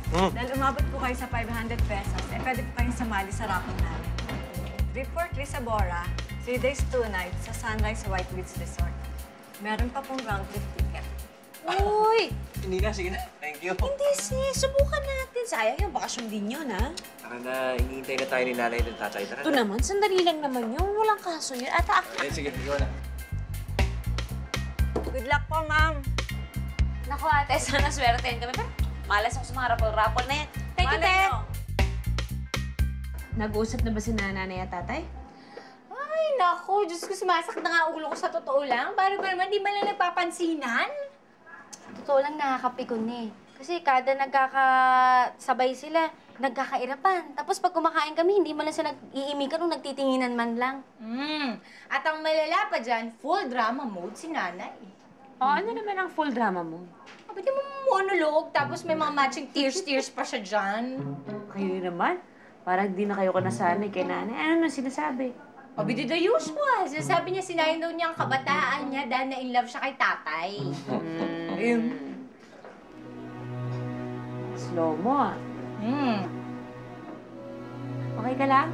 Dahil umabot po kayo sa 500 pesos, pwede po kayong sumali sa raffle namin. 3 for 3 sa Bora, 3 days, 2 nights sa Sunrise White Beach Resort. Meron pa pong round trip ticket. Uy! Hindi na, sige na. Thank you. Hindi, sis. Subukan natin. Sayang yung bakasyon din yun, ha? Tara na, hinihintay na tayo ni nanay ng tatay. Tara Ito na. naman, sandali lang naman yun. Walang kaso yun. Ata, Sige, ikaw na. Good luck po, ma'am. naku ate, sana swertein kami. Pero malas ako sa mga rapol-rapol na yan. Thank you, Malay Ted. nyo. Nag-uusap na ba si nanay at tatay? Ay, naku. Diyos ko, sumasakit na nga ulo ko sa totoo lang. Paano ba naman, di ba lang nagpapansinan? Totoo lang, nakakapikon eh. Kasi kada nagkakasabay sila, nagkakairapan. Tapos pag kumakain kami, hindi man lang sila nag-iimikan o nagtitinginan man lang. At ang malala pa dyan, full drama mode si nanay. Ano naman ang full drama mo? Pwede mo monologue, tapos may mga matching tears pa siya dyan. Kayo naman. Parang di na kayo kanasanay kay nanay. Ano nang sinasabi? Abidi the usual. Sinasabi niya, sinayin daw niya ang kabataan niya dahil na in love siya kay tatay. Slow mo, ah. Okay ka lang?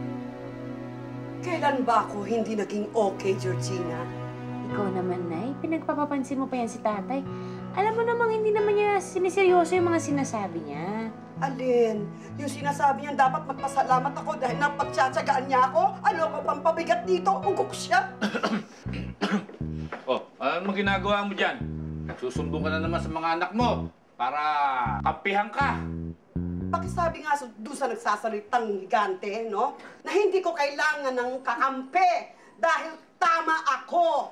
Kailan ba ako hindi naging okay, Georgina? Ikaw naman, Nay. Pinagpapapansin mo pa yan si tatay. Alam mo namang hindi naman niya siniseryoso yung mga sinasabi niya. Alin, yung sinasabi niya dapat magpasalamat ako dahil napagtsatsagaan niya ako? Ano ko pang pabigat dito? Ugok siya? Ano mo ginagawa mo dyan? Nagsusumbong ka na naman sa mga anak mo para kampihan ka. Pakisabi nga doon sa nagsasalitang higante, no? Na hindi ko kailangan ng kakampi dahil tama ako.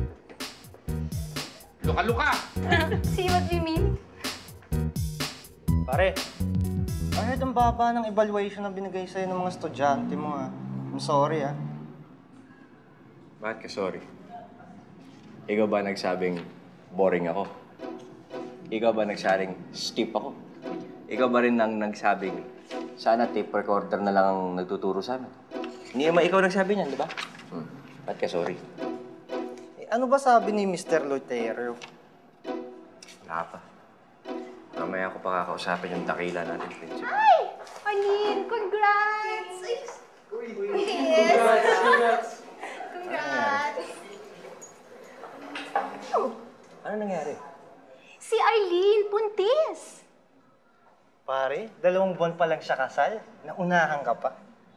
Luka-luka! See what you mean? Pare, kahit ang baba ng evaluation na binigay sa'yo ng mga estudyante mo, I'm sorry, Bakit ka sorry? Ikaw ba nagsabing boring ako? Ikaw ba nagsabing stiff ako? Ikaw ba rin nang nagsabing sana tape recorder na lang ang nagtuturo sa amin? Hindi naman ikaw nagsabi niyan, di ba? Ba't ka sorry? Ano ba sabi ni Mr. Lotero? Wala pa. Mamaya ko pa kakausapin yung dakila natin, principal. Ay! Arlene, congrats! Yes! Congrats! Ano nangyari? Si Arlene, buntis! Pare, 2 buwan pa lang siya kasal. Naunahan ka pa.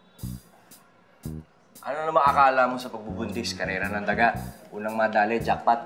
Ano naman akala mo sa pagbubuntis? Karera ng daga. Unang madali, jackpot.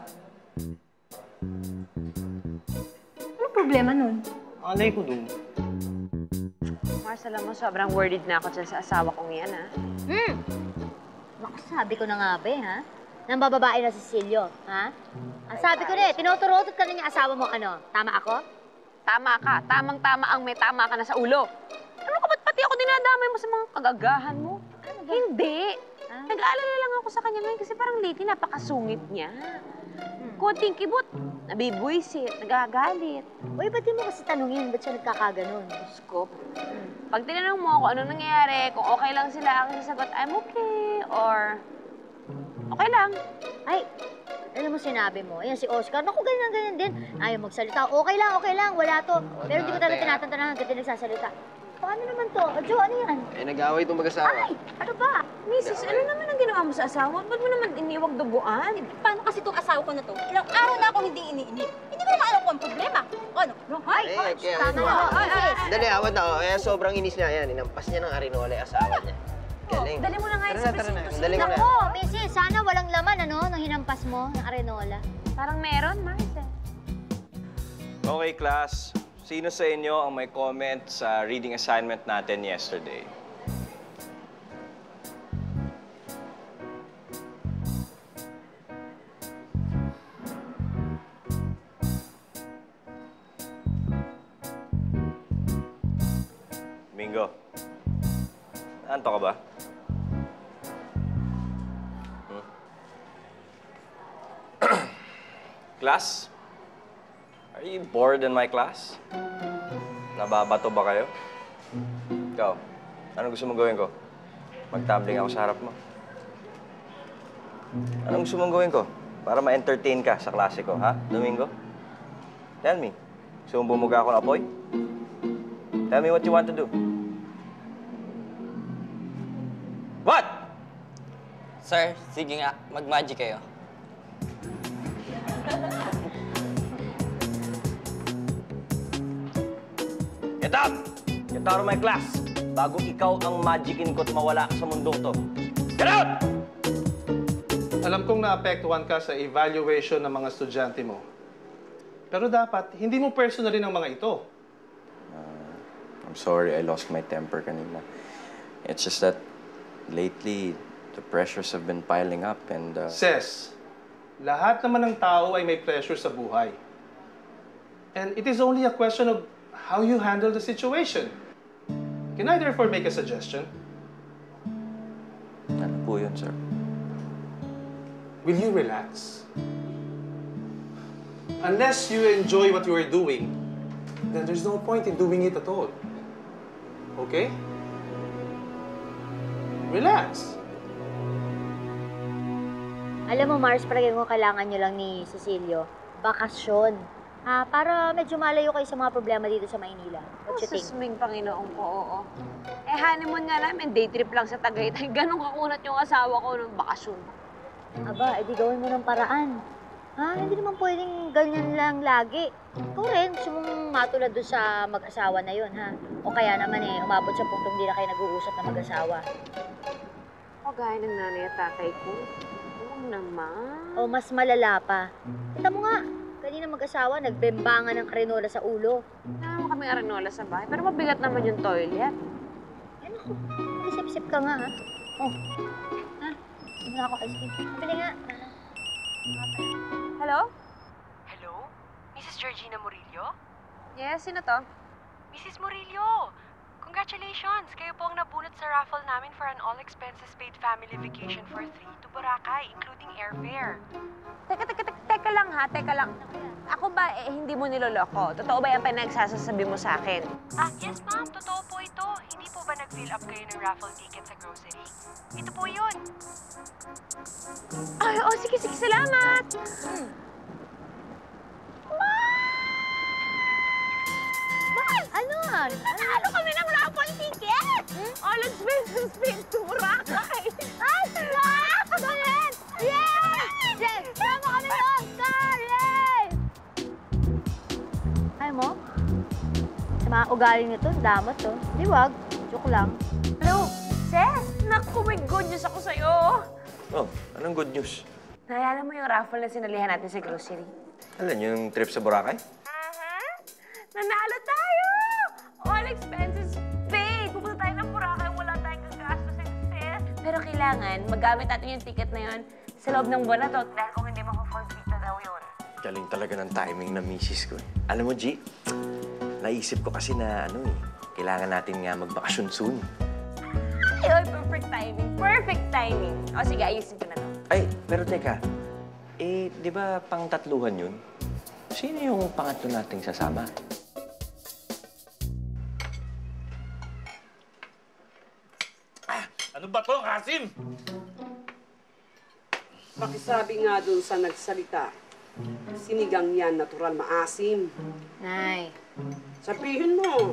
Ano problema nun? Alay ko dun. Mars, alam mo, sobrang worried na ako dyan sa asawa kong yan, ha? Naku, sabi ko na nga ba, ha? Nang bababae na si Cecilio, ha? Ang sabi ko na tinuturotot ka na yung asawa mo, ano? Tama ako? Tama ka. Tamang-tama ang may tama ka na sa ulo. Ano ka ba't pati ako dinadamay mo sa mga kagagahan mo? Hindi. Nag-aalala lang ako sa kanya ngayon kasi parang lately napakasungit niya. Konting kibot, nabibwisit, nagagalit. Uy, ba't di mo kasi tanungin ba't siya nagkakaganon? Diyos ko. Pag tinanong mo kung anong nangyayari, kung okay lang sila, ang sasagot, I'm okay, or okay lang. Ay, alam mo sinabi mo, ayan si Oscar, naku, ganyan din. Ayaw magsalita, okay lang, wala to. Pero hindi ko talaga tinatantanahan kasi nagsasalita. Paano naman to? Adjo, ano yan? Nag-away itong mag-asawa. Ay, ano ba? Mrs., ano naman ang ginawa mo sa asawa? Ba't mo naman iniwag duguan? Paano kasi itong asawa ko na to? Ilang araw na akong hindi iniinip. Hindi ko naman alam kung ang problema. Ano? Ay, Tama na, misis. Dali, awat na ako. Kaya sobrang inis na yan. Inampas niya ng arinola yung asawa niya. Galing. Dali mo na nga yung sa presinto. Dali mo na. Naku, misis, sana walang laman, ano, nang hinampas mo, ng arenola. Parang meron, Mars, eh. Okay, class. Sino sa inyo ang may comment sa reading assignment natin yesterday? Mingo, naanto ka ba? Class? Are you bored in my class? Nababato ba kayo? Ikaw, anong gusto mong gawin ko? Magtabling ako sa harap mo. Anong gusto mong gawin ko? Para ma-entertain ka sa klase ko, ha? Domingo? Tell me. Gusto mong bumuga ako ng apoy? Tell me what you want to do. What? Sir, sige nga, mag-magic kayo. Get up! Get out of my class! Bago ikaw ang magicin ko at mawala ka sa mundong to. Get out! Alam kong naapektuhan ka sa evaluation ng mga estudyante mo. Pero dapat, hindi mo personally ng mga ito. I'm sorry, I lost my temper kanina. It's just that lately, the pressures have been piling up and... Ses, lahat naman ng tao ay may pressure sa buhay. And it is only a question of how you handle the situation. Can I therefore make a suggestion? Ano po yun, sir? Will you relax? Unless you enjoy what you are doing, then there's no point in doing it at all. Okay? Relax. Alam mo, Mars, palagay ko kailangan nyo lang ni Cecilio, bakasyon. Para medyo malayo kayo sa mga problema dito sa Maynila. What you think? Susming Panginoon ko, oo. Eh, honeymoon nga namin, day trip lang sa Tagaytay. Ganun kakunat yung asawa ko ng bakasyon. Aba, edi gawin mo ng paraan. Hindi naman pwedeng ganyan lang lagi. Ikaw rin, gusto mong matulad doon sa mag-asawa na yun, ha? O kaya naman umabot sa puntong hindi na kayo nag-uusap na mag-asawa. O, gaya ng nanay at tatay ko. Oo naman. O, mas malala pa. Kita mo nga, kanina mag-asawa, nagbembangan ng karinola sa ulo. Naman kami arenola sa bahay, pero mabigat naman yung toilet. Ano ko? Mag-isip-isip ka nga, ha? Oh. Hindi na ako ice cream. Pabili nga. Hello? Hello? Mrs. Georgina Murillo? Yes, sino to? Mrs. Murillo! Congratulations! Kayo po ang nabunot sa raffle namin for an all-expenses-paid family vacation for 3 to Boracay, including airfare. Teka lang ha, teka lang. Ako ba, hindi mo niloloko? Totoo ba yung pinagsasasabi mo sa akin? Yes ma'am, totoo po ito. Hindi po ba nag-fill up kayo ng raffle ticket sa grocery? Ito po yun. Ay, sige, salamat! Ano? Nanalo kami ng raffle ticket! All expenses paid to Boracay! Sarap! Galing! Yes! Yes! Sama kami ng Oscar! Yay! Ay mo? Sa mga ugali nito, damot to. Di wag. Joke lang. Hello, Ses! Naku, may good news ako sa'yo! Oh, anong good news? Naalala mo yung raffle na sinalihan natin sa grocery? Alam, yung trip sa Boracay? Nanalo tayo! All expenses paid! Pupunta tayo ng Boracay, wala tayong gagastusin, Sis. Pero kailangan magamit natin yung ticket na yun sa loob ng buwan na to dahil kung hindi mako-forfeit na daw yun. Galing talaga ng timing na misis ko. Alam mo, G, naisip ko kasi na kailangan natin nga magbakasyon soon. Ay, perfect timing. Perfect timing. O sige, ayusin ko na to. Ay, pero teka, di ba pang-tatluhan yun? Sino yung pangatlo nating sasama? Ano ba to, Kasim? Pakisabi nga dun sa nagsalita, sinigang yan, natural maasim. Nay. Sabihin mo.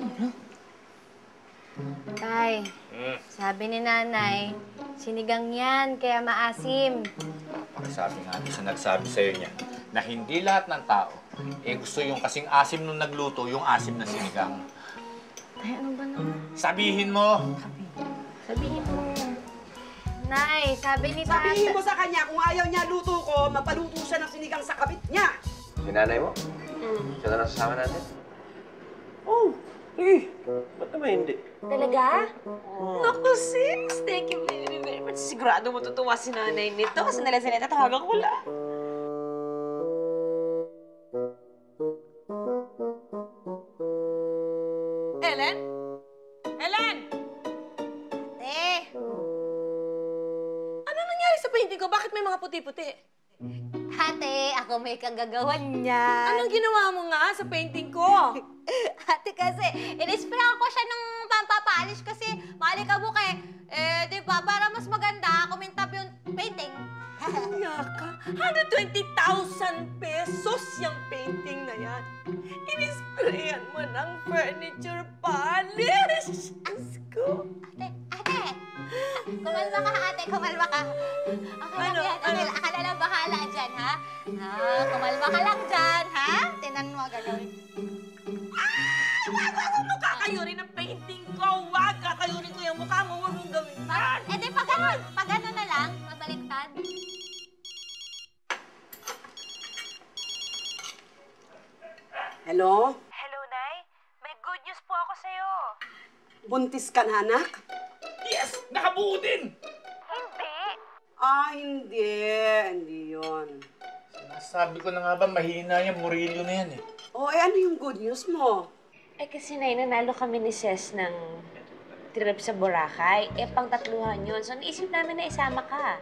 Tay, sabi ni nanay, sinigang yan, kaya maasim. Pakisabi nga doon sa nagsabi sa'yo niya na hindi lahat ng tao gusto yung kasing asim nung nagluto, yung asim na sinigang. Tay, ano ba naman? Sabihin mo! Sabihin mo. Nay, sabi ni Sabihin mo sa kanya, kung ayaw niya luto ko, mapaluto siya ng sinigang sa kabit niya. Si nanay mo? Siya na nasasama natin? Oh, sige. Ba't naman hindi? Talaga? Naku, Sis! Thank you very much. Sigurado matutuwa si nanay nito kasi nalasin nito tawagan ko lang. Ellen? Ellen! Ano nangyari sa painting ko? Bakit may mga puti-puti? Ate, ako may kagagawan niyan. Anong ginawa mo nga sa painting ko? Ate kasi, in-spray ko siya ng pampapalis kasi malikabok eh. Di ba, para mas maganda, kumintab yung painting. ka? 120,000 pesos yung painting na yan. Inisprayan mo ng furniture polish. Diyos ko. Ate! Kumalma ka, ate. Kumalma ka. Okay lang yan. Okay, ako na lang bahala dyan, ha? Kumalma ka lang dyan, ha? Tinan mo, gagawin. Wag mo kakayurin ang painting ko! Wag! Kakayurin ko yung mukha mo! Wag mong gawin yan! Eh di pag ano na lang, mabaliktad. Hello? Hello, Nay. May good news po ako sa'yo. Buntis ka na, anak? Yes! Nakabuo din! Hindi. Hindi. Hindi yun. Sabi ko na nga ba, mahina yung Murillo na yan eh. Ano yung good news mo? Kasi Nay, nanalo kami ni Ses ng trip sa Boracay. Pang-tatluhan yun. So, naisip namin na isama ka.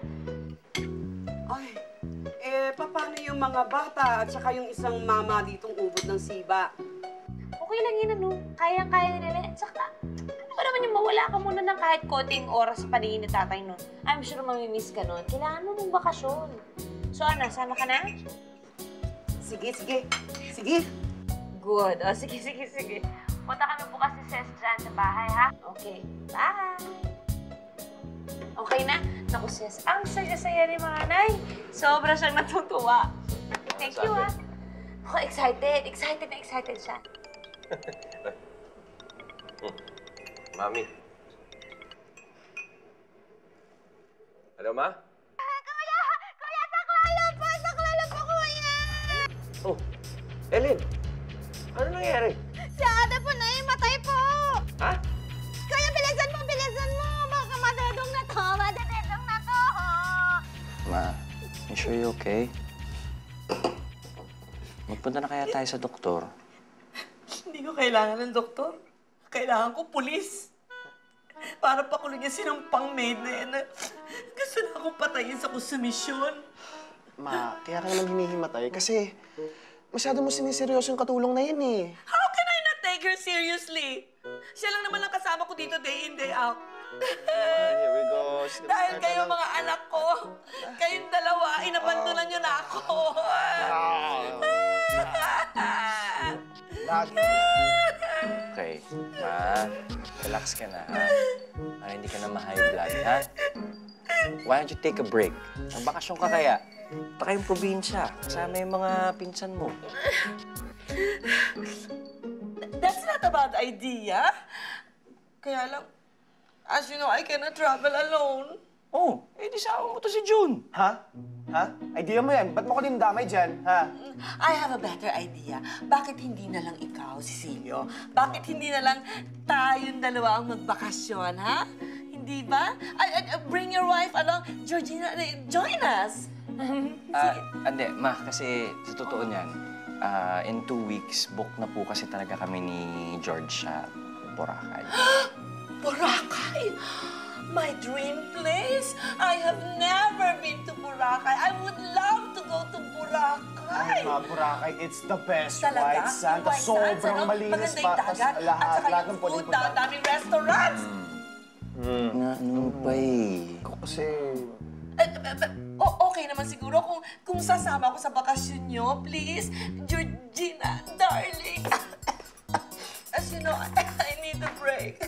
Paano yung mga bata at saka yung isang mama ditong ubod ng siba? Okay lang yun, ano? Kayang-kaya nila. At saka, ano ba naman yung mawala ka muna ng kahit konting oras sa paningin ni tatay nun? I'm sure mamimiss ka nun. Kailangan mo ng bakasyon. So, sama ka na? Sige. Good. Sige. Punta kami bukas ni Ses dyan sa bahay, ha? Okay. Bye! Okay na? Naku, Ses, ang saya-saya ni Manay. Sobra siyang natutuwa. Thank you, ha? Ako, excited. Excited na excited siya. Mami. Ano, Ma? Kuya, saklalo po, kuya! Oh, Ellen. Ano nangyari? Si ate po, matay po! Ha? Kuya, bilisan mo! Baka madedong na to! Ma, is you okay? Magpunta na kaya tayo sa doktor? Hindi ko kailangan ng doktor. Kailangan ko pulis. Para pakulong niya sinampang maid na yan. Gusto na akong patayin sa konsumisyon. Ma, kaya ka naman hinihimatay kasi masyado mo siniseryoso yung katulong na yun eh. How can I not take her seriously? Siya lang naman ang kasama ko dito day in, day out. Here we go. Dahil kayo mga anak ko, kayong dalawa, inabandonan niyo na ako. Okay, Ma. Relax ka na, ha? Para hindi ka na ma-high blood, ha? Why don't you take a break? Magbakasyon ka kaya? Punta kayong probinsya. Kasama yung mga pinsan mo. That's not a bad idea. Kaya lang, as you know, I cannot travel alone. Oh, di sama mo to si June. Ha? Idea mo yan. Ba't mo ko dinadamay dyan, ha? I have a better idea. Bakit hindi na lang ikaw, Cecilio? Bakit hindi na lang tayong dalawa ang magbakasyon, ha? Hindi ba? Bring your wife along. Georgina, join us. Hindi, Ma, kasi sa totoo niyan, in 2 weeks, book na po kasi talaga kami ni George sa Boracay. Boracay? My dream place? I have never been to Boracay. I would love to go to Boracay. Boracay, it's the best. Talaga? White sand. White sands, Sobrang ano? malinis Maganda yung pa. dagat. At saka yung food, daming restaurants. Ano pa eh? Kasi... Okay naman siguro kung sasama ko sa bakasyon nyo, please. Georgina, darling. As you know, I need a break.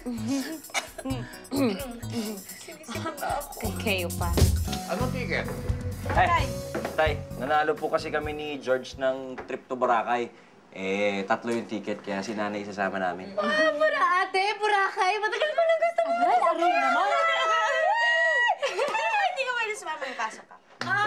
Sinisimula na ako. Kayo pa. Anong ticket? Tay, nanalo po kasi kami ni George ng trip to Boracay. 3 yung ticket, kaya si Nanay isasama namin. Boracay! Matagal mo nang gusto mo. Aray naman! Hindi ka pwede sumama, may pasok ka.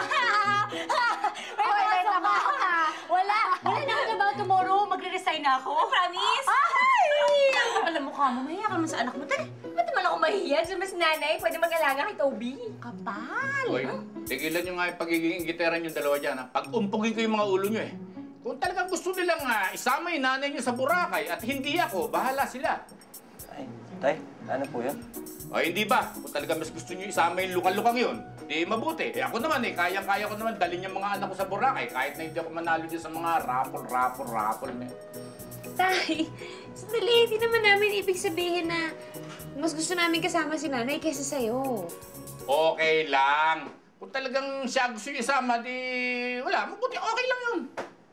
Wala na ako about tomorrow. Magre-resign na ako. Promise? Alam mo ka mo, mahiya ka naman sa anak mo. Tara, ba't naman ako mahiya? Diyan mas nanay, pwede mag-alaga kay Toby. Kapal! Hoy, tigilan nyo nga yung pagiging ingiteran yung dalawa dyan. Pag-umpugin ko yung mga ulo nyo eh. Kung talagang gusto nilang isama yung nanay nyo sa Boracay at hindi ako, bahala sila. Ay, Tay, ano po yun? O hindi ba? Kung talagang mas gusto nyo isama yung lukan-lukang yun, di mabuti. Ako naman kayang-kaya ko naman dalhin yung mga anak ko sa Boracay kahit na hindi ako manalo dyan sa mga raffle na yun. Tay, sandali, hindi naman namin ibig sabihin na mas gusto namin kasama si Nanay kaysa sa'yo. Okay lang. Kung talagang siya gusto niyo isama, di wala, mabuti okay lang yun.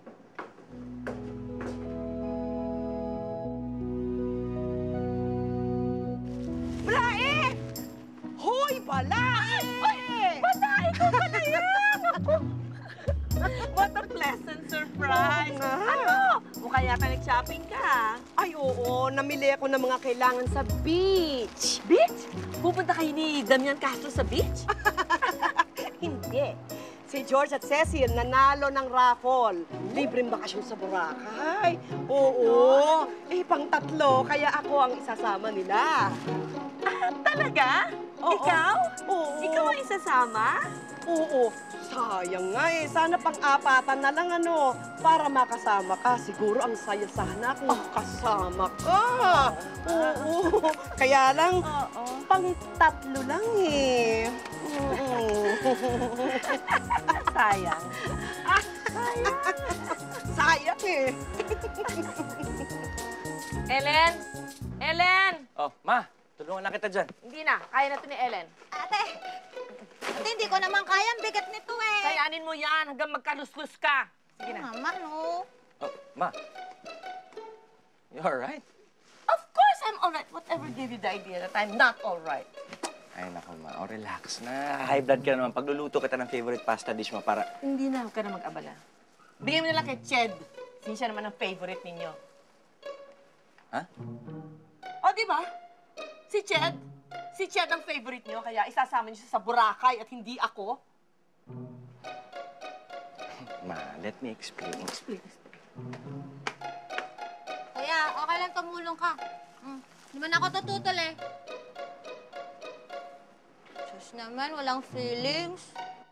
Balae! Hoy, balae! Balae ko pala yan! What a pleasant surprise! Ano? Mukha yata nag-shopping ka. Ay, oo. Namili ako ng mga kailangan sa beach. Beach? Pupunta kayo ni Damian Castro sa beach? Hindi. Si George at Cecil nanalo ng raffle. Libreng bakasyon sa Boracay. Oo. Eh, pang tatlo, kaya ako ang isasama nila. Ah, talaga? Oo. Ikaw? Oo. Ikaw ang isasama? Oo. Sayang nga eh. Sana pang-apatan na lang ano. Para makasama ka. Siguro ang saya sana kung kasama ka. Oo. Kaya lang, pang-tatlo lang eh. Sayang. Sayang eh. Ellen! Ellen! Oh, Ma, tulungan na kita dyan. Hindi na. Kaya na to ni Ellen. Ate, hindi ko naman kaya. Ang bigat nito eh. Kayanin mo yan hanggang magkaluslus ka. Sige na. Mama, no. Oh, Ma. You alright? Of course I'm alright. Whatever gave you the idea that I'm not alright? Ay, naku, Ma. Oh, relax na. High blood ka na naman. Pagluluto kita ng favorite pasta dish mo para... Hindi na, huwag ka na mag-abala. Bigyan mo na lang kay Ched. Since siya naman ang favorite ninyo. Ha? O, di ba? Si Ched. Si Ched ang favorite nyo, kaya isasama niyo siya sa Boracay at hindi ako. Ma, let me explain. Kaya, okay lang tumulong ka. Di man ako tututol eh. Sus naman, walang feelings.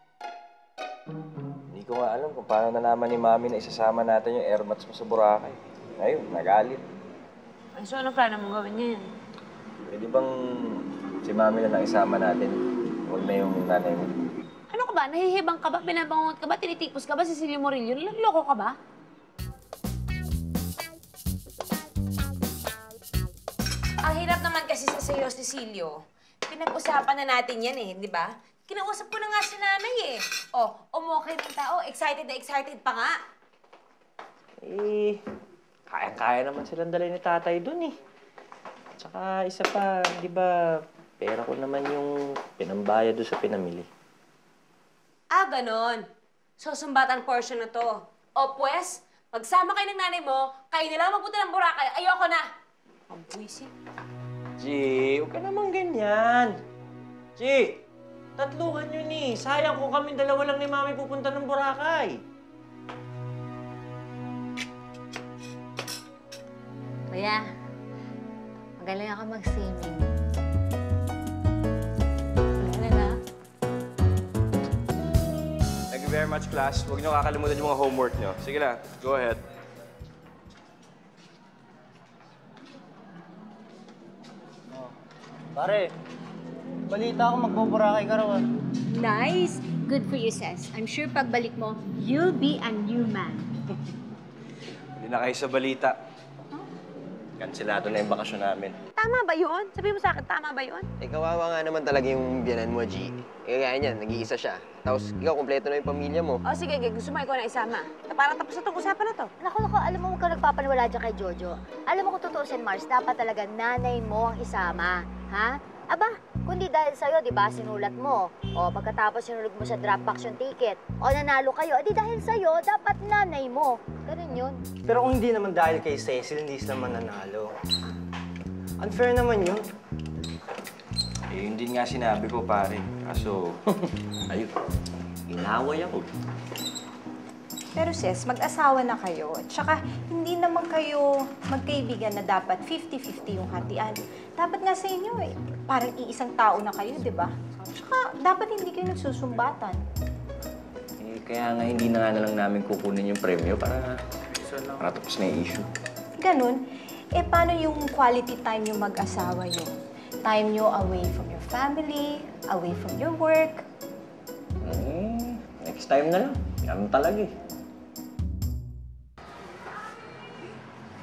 Hindi ko nga alam kung paano nalaman ni Mami na isasama natin yung airmats mo sa Boracay. Ngayon, nagalit. Ay, so ano plano mong gawin niyan? Pwede bang si Mami na lang isama natin? Huwag na yung nanay mo. Ano ka ba? Nahihibang ka ba? Binabangot ka ba? Tinitipos ka ba? Cecilio Murillo? Nagloko ka ba? Ang hirap naman kasi sa sayo, Cecilio. Pinag-usapan na natin yan eh, di ba? Kinausap ko na nga si nanay eh. Oh, umokay ng tao. Excited na excited pa nga. Eh, kaya-kaya naman silang dalhin ni tatay dun eh. Tsaka isa pa, di ba, pera ko naman yung pinambayad doon sa pinamili. Ah, ganon. So, sumbatan portion na to. O pues, pagsama kayo ng nanay mo, kayo na lang magpunta ng Boracay. Ayoko na. Ang buwisit. G, huwag ka naman ganyan. G, tatluhan yun eh. Sayang kung kami dalawa lang ni Mami pupunta ng Boracay. Kuya, magaling ako mag-swimming. Thank you very much, class. Huwag niyo kakalimutan yung mga homework niyo. Sige lang, go ahead. Pare, balita ako magboborakay ka raw ah. Nice! Good for you, Ses. I'm sure pagbalik mo, you'll be a new man. Hindi na kayo sa balita. Kansilado na yung bakasyon namin. Tama ba yun? Sabi mo sa akin, tama ba yun? Eh, kawawa nga naman talaga yung biyanan mo, G. Eh, kaya niyan, nag-iisa siya. Tapos, ikaw, kompleto na yung pamilya mo. O sige, gusto mo ikaw na isama. Para tapos na itong usapan na to. Naku, alam mo, huwag ka nagpapaniwala dyan kay Jojo. Alam mo kung tutuusin, Mars, dapat talaga nanay mo ang isama. Ha? Aba, kundi dahil sa'yo, di ba, sinulat mo. O pagkatapos sinulog mo sa Dropbox yung ticket. O nanalo kayo, di dahil sa'yo, dapat nanay mo. Ganun yun. Pero kung hindi naman dahil kay Cecil, hindi sila mananalo. Unfair naman yun. Eh, hindi nga sinabi ko, pare. Kaso, ayun, inaway ako. Pero sis, mag-asawa na kayo. Tsaka, hindi naman kayo magkaibigan na dapat 50-50 yung hatian. Dapat nga sa inyo eh, parang iisang tao na kayo, di ba? Tsaka, dapat hindi kayo nagsusumbatan. Eh, kaya nga hindi na nga na lang namin kukunin yung premyo para tapos na yung issue. Ganun. Eh, paano yung quality time yung mag-asawa yung time nyo away from your family, away from your work? Next time na lang. Ganun talaga eh.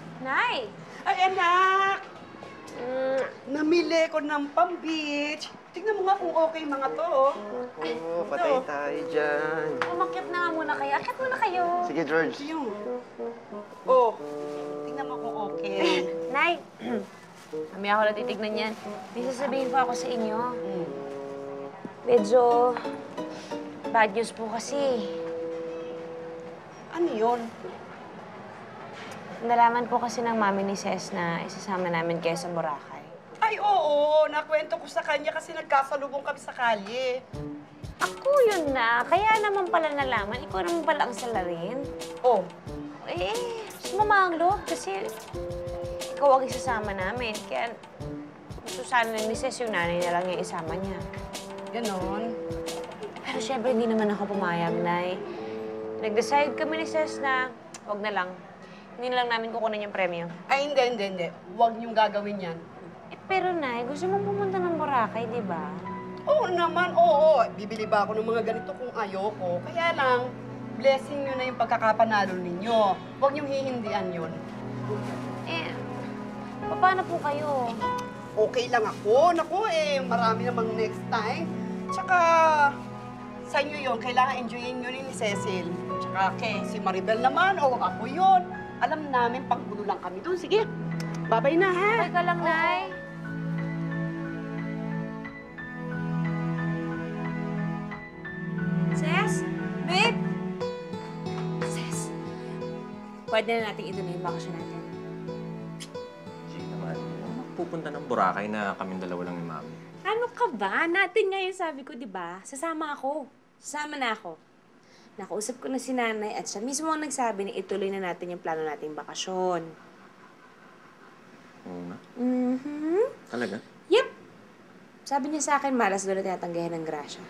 Nay! Ay, anak! Namili ko ng pang-beach. Tingnan mo nga kung okay mga to, oh. Oo, patay tayo dyan. Umakyat na nga muna kayo. Akyat muna kayo. Sige, George. Yung. Oh, tingnan mo kung okay. Nay, kami ako na titignan yan. May sasabihin po ako sa inyo. Medyo bad news po kasi. Ano yun? Nalaman po kasi ng mami ni Ces na isasama namin kayo sa Boracay. Ay, oo. Nakwento ko sa kanya kasi nagkasalubong kami sa kalye. Ako yun na. Kaya naman pala nalaman. Ikaw naman pala ang salarin. Oh. Sumama ang loob kasi ikaw ang isasama namin. Kaya gusto sana ni Ces yung nanay na lang yung isama niya. Ganon. Pero syempre hindi naman ako pumayag, Nay. Nag-decide kami ni Ces na wag na lang. Hindi na lang namin kukunin yung premyo. Ay, hindi. Huwag niyong gagawin yan. Pero, Nay, gusto mong pumunta ng Boracay, di ba? Oo naman, oo. Bibili ba ako ng mga ganito kung ayoko? Kaya lang, blessing nyo na yung pagkakapanalo ninyo. Huwag niyong hihindian yun. Paano po kayo? Okay lang ako. Naku, marami namang next time. Tsaka, sa inyo yun, kailangan enjoyin nyo ni Cecil. Tsaka si Maribel naman, o ako yun. Alam namin, panggulo lang kami doon. Sige, babay na, ha? Babay ka lang, Nay. Ces? Babe? Ces? Pwede na natin ituloy yung bakasyon natin. Gee naman, pupunta ng Boracay na kaming dalawa lang ni Mami. Ano ka ba? Natin nga yung sabi ko, di ba? Sasama ako. Sasama na ako. Nakausap ko na si nanay at siya mismo ang nagsabi na ituloy na natin yung plano nating bakasyon. Oo nga? Talaga? Yep. Sabi niya sa akin, malas doon na tinatanggahan ng grasya.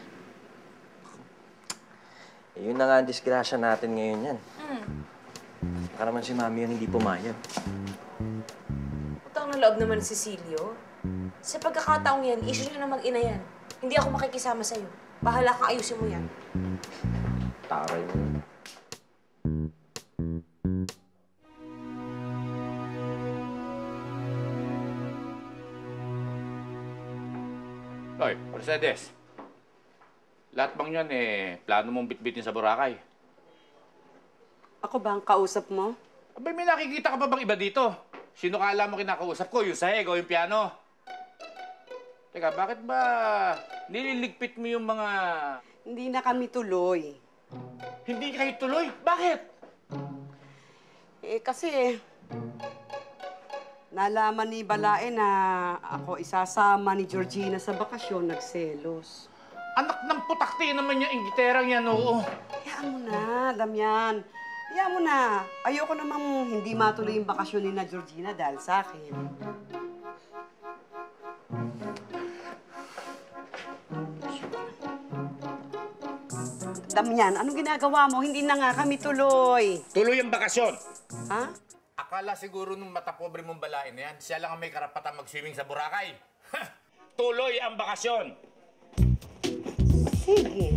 Yun na nga ang disgrasya natin ngayon yan. Baka naman si Mami yan hindi pumayag. Utang na loob naman si Cecilio. Sa pagkakataong yan, issue nyo na mag-ina yan. Hindi ako makikisama sa'yo. Bahala kang ayusin mo yan. Taray mo. Hoy, Mercedes. Lahat bang yan plano mong bitbitin sa Boracay? Ako ba ang kausap mo? Abay, may nakikita ka pa bang iba dito? Sino ka alam mo kinakausap ko? Yung sahig o yung piano? Teka, bakit ba nililigpit mo yung mga... Hindi na kami tuloy. Hindi kayo tuloy? Bakit? Kasi... nalaman ni Balae na ako isasama ni Georgina sa bakasyon, nagselos. Anak ng putakti naman yung inggiterang yan, oo. Hayaan mo na, Damian. Hayaan mo na. Ayoko namang hindi matuloy yung bakasyon ni na Georgina dahil sa akin. Damian, anong ginagawa mo? Hindi na nga kami tuloy. Tuloy ang bakasyon. Ha? Akala siguro nung matapobre mong Balae na yan, siya lang ang may karapatan mag-swimming sa Boracay. Tuloy ang bakasyon. Sige.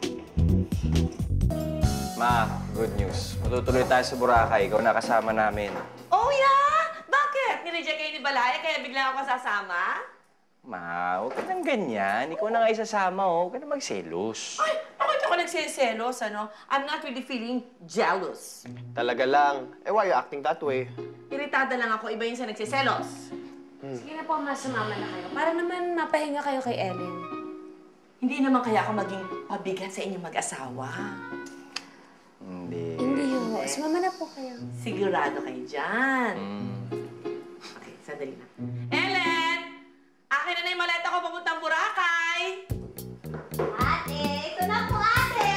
Ma, good news. Matutuloy tayo sa Boracay. Ikaw nakasama namin. Oh, yeah? Bakit? Nireject kayo ni Balaya kaya bigla ako sasama? Ma, huwag ka nang ganyan. Ikaw na nga isasama, oh. Huwag ka na magselos. Ay, bakit ako nagsiselos, ano? I'm not really feeling jealous. Talaga lang. Why you acting that way? Iritada lang ako, iba yung sa nagsiselos. Sige na po, masumama na kayo. Para naman mapahinga kayo kay Ellen. Hindi naman kaya ako maging pabigat sa inyong mag-asawa. Hindi. Hindi ho. Sumama na po kayo. Sigurado kayo dyan. Okay, sandali na. Ellen! Akin na yung maleta ko papuntang Boracay! Ate! Ito na po, ate!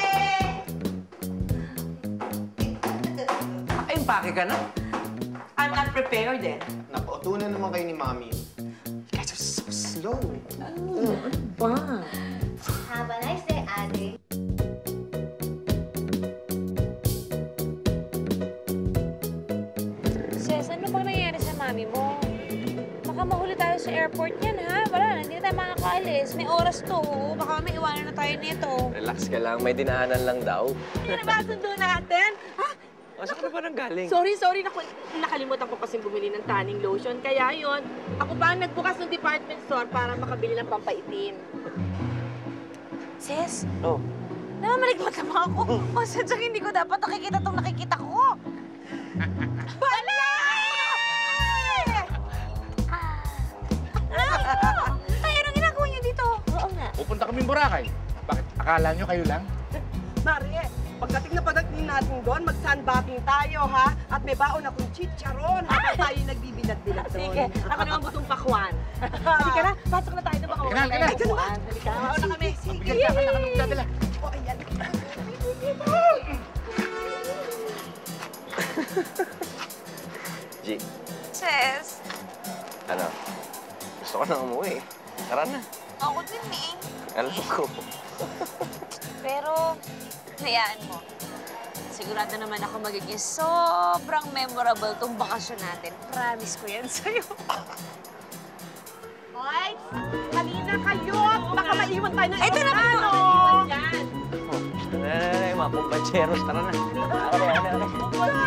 Impake ka na. I'm not prepared eh. Naku, tunan naman kayo ni Mami. You guys are so slow. Ano ba? Have a nice day, ate. Ces, ano bang nangyayari sa mami mo? Baka mahuli tayo sa airport yan, ha? Wala na, hindi na tayo makakaalis. May oras to, baka may iwanan na tayo nito. Relax ka lang. May dinaanan lang daw. Ano ba sundo natin? Ha? Saan ka na ba nang galing? Sorry. Nakalimutan ko kasi bumili ng tanning lotion. Kaya yon, ako pa ang nagbukas ng department store para makabili ng pampaitim. Sis, Oh. namamaligmat naman ako. O, sadyang hindi ko dapat nakikita tong nakikita ko. Ay, anong ginagawa niyo dito? Oo nga. Pupunta kaming Boracay. Bakit? Akala nyo kayo lang? Marie, pagdating natin doon, mag-sunbathing tayo, ha? At may baon akong chicharon habang tayo nagbibilag-bilag doon. Sige, ako naman butong pakwan. Halika na, pasok na tayo na baka Halika na. Halika, mauna kami. Bigyan ka na kanong dadala. O, ayan. G, Sis, ano? Gusto ko na umuwi. Tara na. ako din eh. Alam ko. Pero, hayaan mo. Sigurado naman ako magiging sobrang memorable tong bakasyon natin. Promise ko yan sa'yo. Hoy, halina kayo. Baka maiwan tayo ng Ito na ba? Yan. Mga kumpancheros, tara na. Tara na.